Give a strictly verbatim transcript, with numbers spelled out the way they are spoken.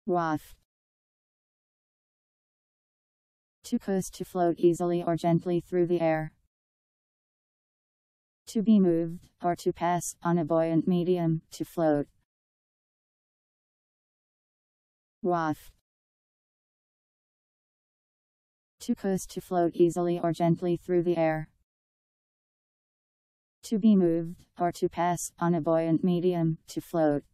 Waft. To coast, to float easily or gently through the air. To be moved, or to pass, on a buoyant medium, to float. Waft. To coast, to float easily or gently through the air. To be moved, or to pass, on a buoyant medium, to float.